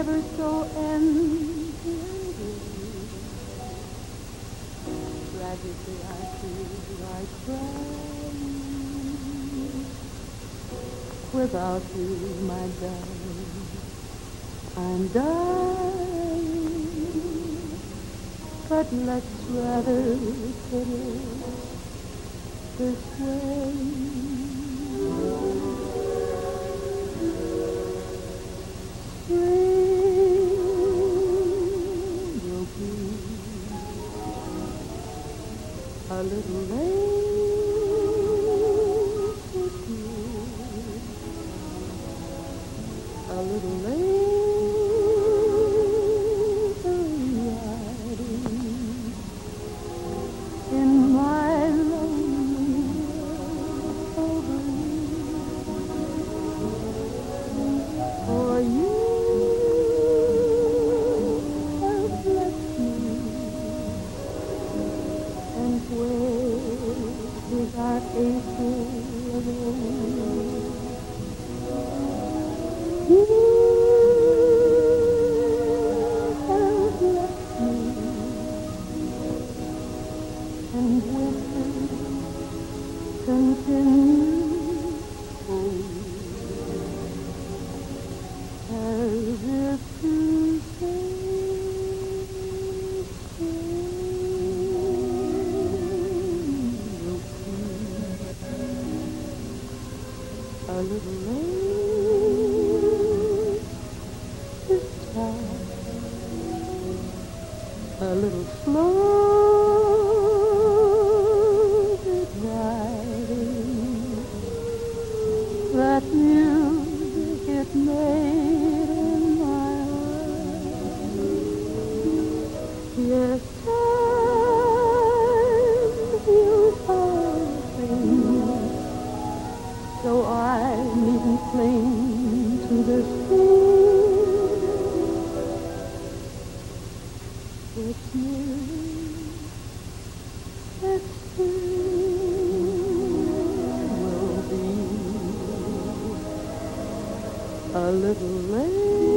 ever so empty and blue. Tragically I feel like crying. Without you, my darling, I'm dying. But let's rather put it this way. Spring will be a little late this year, a little late riding in my lonely world over you. For you have left me, and where is our April alone? You have left me, and winter continues cold, as if to say spring will be a little late this time, a little slow riding. That music it made in my heart. Yes, time heals all things, so I needn't cling to this feeling. It's merely that spring will be a little late.